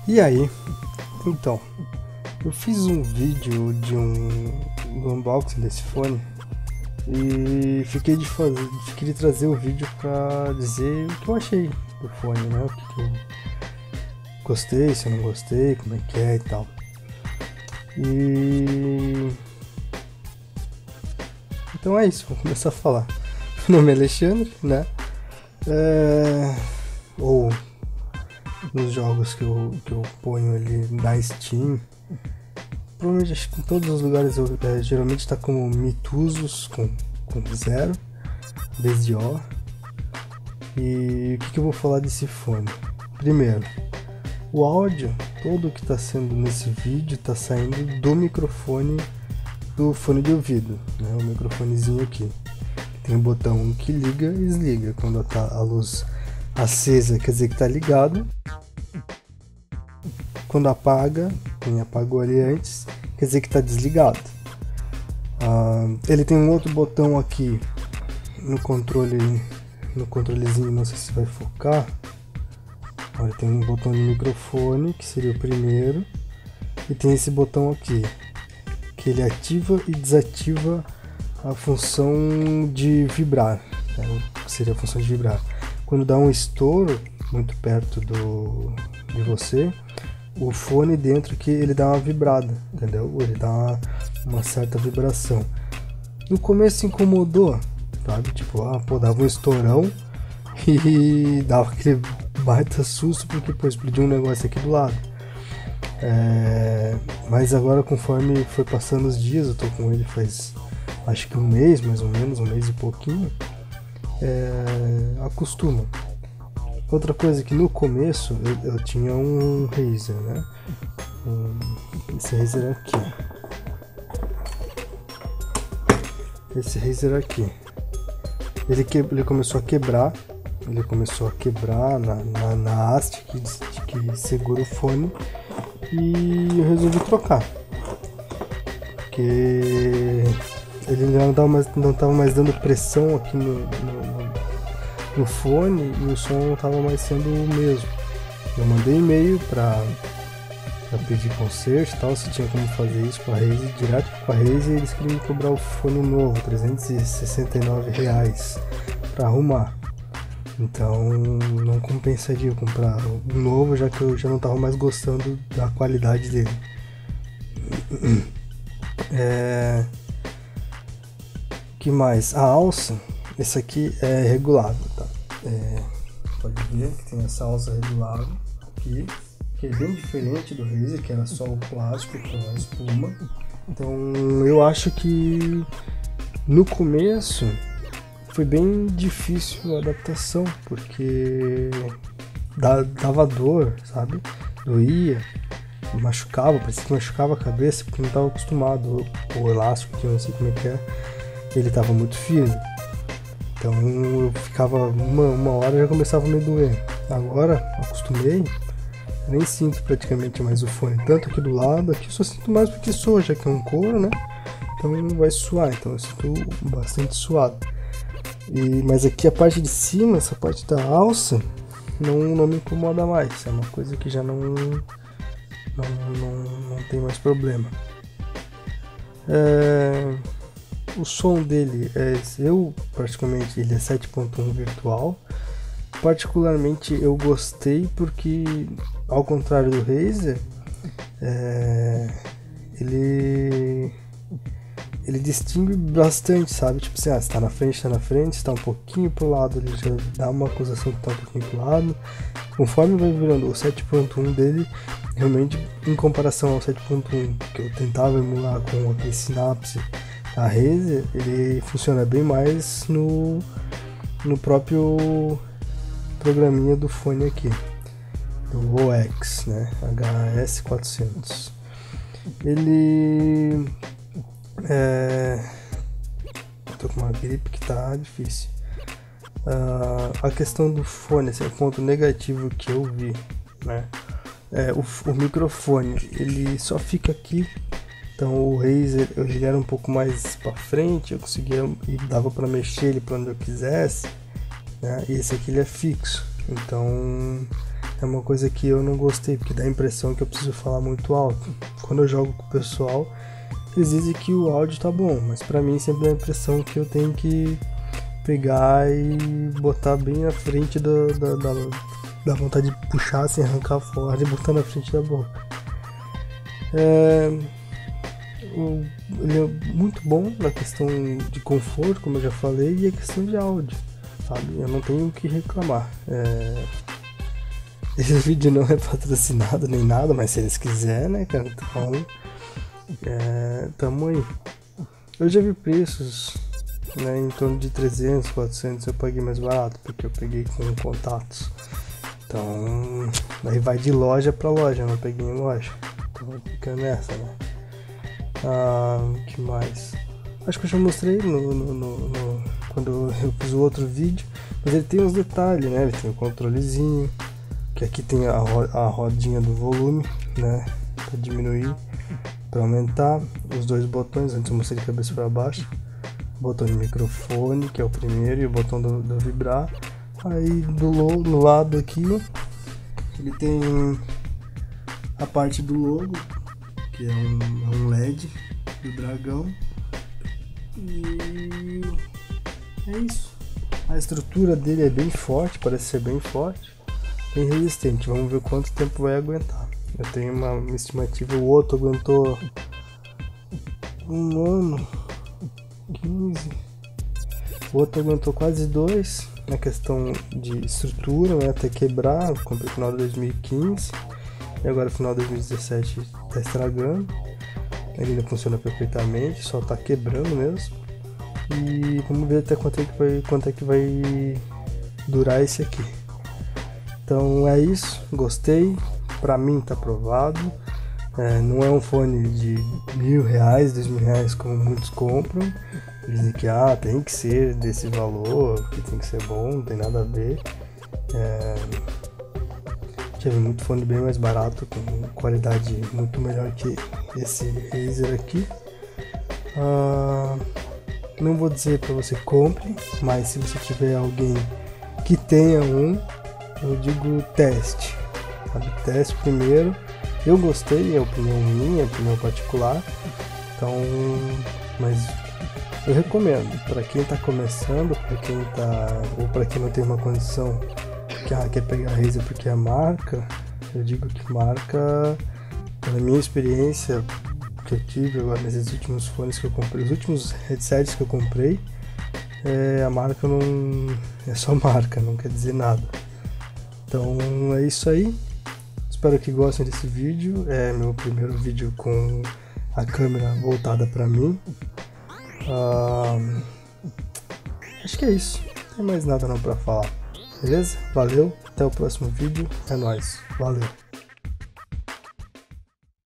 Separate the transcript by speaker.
Speaker 1: E aí, então, eu fiz um vídeo do unboxing desse fone e fiquei de trazer o vídeo pra dizer o que eu achei do fone, né? O que eu gostei, se eu não gostei, como é que é e tal. E então é isso, vou começar a falar. Meu nome é Alexandre, né? Ou nos jogos que eu ponho ali na Steam, provavelmente acho que em todos os lugares geralmente está como Mitusos com 0 em vez de O. E o que eu vou falar desse fone? Primeiro, o áudio todo que está sendo nesse vídeo está saindo do microfone do fone de ouvido, né? O microfonezinho aqui. Tem um botão que liga e desliga. Quando está a luz acesa, quer dizer que está ligado. Quando apaga, quem apagou ali antes, quer dizer que está desligado. Ele tem um outro botão aqui no controlezinho, não sei se vai focar. Olha, tem um botão de microfone, que seria o primeiro, e tem esse botão aqui, que ele ativa e desativa a função de vibrar, né? Que seria a função de vibrar. Quando dá um estouro muito perto de você, o fone dentro aqui ele dá uma vibrada, entendeu? Ele dá uma certa vibração. No começo incomodou, sabe? Tipo, dava um estourão e dava aquele baita susto porque explodiu um negócio aqui do lado. Mas agora, conforme foi passando os dias, eu tô com ele faz acho que um mês, mais ou menos, um mês e pouquinho, acostuma. Outra coisa que no começo eu tinha um Razer, né? Esse Razer aqui. Esse Razer aqui. Ele começou a quebrar. Ele começou a quebrar na haste que segura o fone. E eu resolvi trocar. Porque ele não estava mais dando pressão aqui no fone e o som não estava mais sendo o mesmo. Eu mandei e-mail para pedir conserto e tal, se tinha como fazer isso com a Razer, direto com a Razer, e eles queriam me cobrar o fone novo, R$369 para arrumar. Então não compensaria comprar um novo, já que eu já não estava mais gostando da qualidade dele. Que mais? A alça, esse aqui é regulável, tá? Pode ver que tem essa alça regulável aqui, que é bem diferente do Razer, que era só o plástico com a espuma. Então eu acho que no começo foi bem difícil a adaptação, porque dava dor, sabe? Doía, machucava, parecia que machucava a cabeça, porque não estava acostumado. O elástico, que eu não sei como é que é, ele estava muito firme. Então eu ficava uma hora e já começava a me doer. Agora, acostumei, nem sinto praticamente mais o fone, tanto aqui do lado, aqui eu só sinto mais porque soa, já que é um couro, né? Então ele não vai suar, então eu sinto bastante suado. Mas aqui a parte de cima, essa parte da alça, não me incomoda mais. É uma coisa que já não tem mais problema. O som dele particularmente, ele é 7.1 virtual. Particularmente eu gostei porque, ao contrário do Razer, ele distingue bastante, sabe? Tipo assim, se tá na frente, se tá um pouquinho pro lado, ele já dá uma acusação que tá um pouquinho pro lado. Conforme vai virando o 7.1 dele, realmente, em comparação ao 7.1 que eu tentava emular com aquele Synapse, a Razer, ele funciona bem mais no próprio programinha do fone aqui, do OX, né? HS400. Ele tô com uma gripe que tá difícil. A questão do fone, esse é o ponto negativo que eu vi, né? O microfone, ele só fica aqui. Então o Razer, ele era um pouco mais para frente, eu conseguia e dava para mexer ele para onde eu quisesse, né? E esse aqui ele é fixo, então é uma coisa que eu não gostei, porque dá a impressão que eu preciso falar muito alto. Quando eu jogo com o pessoal, eles dizem que o áudio tá bom, mas pra mim sempre dá a impressão que eu tenho que pegar e botar bem na frente da vontade de puxar, assim, arrancar fora e botar na frente da boca. Ele é muito bom na questão de conforto, como eu já falei, e a questão de áudio, sabe? Eu não tenho o que reclamar. Esse vídeo não é patrocinado nem nada, mas se eles quiserem, né, cara, então tamo aí. Eu já vi preços, né, em torno de 300, 400, eu paguei mais barato, porque eu peguei com contatos. Então, daí vai de loja pra loja, eu não peguei em loja. Então fica nessa, né? Que mais? Acho que eu já mostrei quando eu fiz o outro vídeo, mas ele tem uns detalhes, né? Ele tem o controlezinho, que aqui tem a rodinha do volume, né? Pra diminuir, pra aumentar. Os dois botões, antes eu mostrei de cabeça para baixo. O botão de microfone, que é o primeiro, e o botão do vibrar. Aí no lado aqui, ele tem a parte do logo, que é um LED do dragão. E é isso. A estrutura dele é bem forte, parece ser bem forte, bem resistente. Vamos ver quanto tempo vai aguentar. Eu tenho uma estimativa, o outro aguentou 1 ano, 15. O outro aguentou quase 2 na questão de estrutura, né, até quebrar. Eu comprei no final de 2015 e agora no final de 2017 está estragando. Ele ainda funciona perfeitamente, só está quebrando mesmo. E vamos ver até quanto é que vai durar esse aqui. Então é isso, gostei, pra mim tá aprovado. Não é um fone de R$1.000, R$2.000 como muitos compram. Dizem que tem que ser desse valor, que tem que ser bom, não tem nada a ver. Já vi muito fone bem mais barato, com qualidade muito melhor que esse Razer aqui. Não vou dizer para você compre, mas se você tiver alguém que tenha um, eu digo teste, sabe? Teste primeiro. Eu gostei, é opinião minha, é opinião particular. Então, mas eu recomendo para quem está começando, para quem não tem uma condição que quer pegar a Razer porque é a marca. Eu digo que marca, pela minha experiência que eu tive agora nesses últimos fones que eu comprei, os últimos headsets que eu comprei, a marca não é só marca, não quer dizer nada. Então é isso aí. Espero que gostem desse vídeo. É meu primeiro vídeo com a câmera voltada para mim. Acho que é isso. Não tem mais nada não para falar. Beleza? Valeu. Até o próximo vídeo. É nóis. Valeu.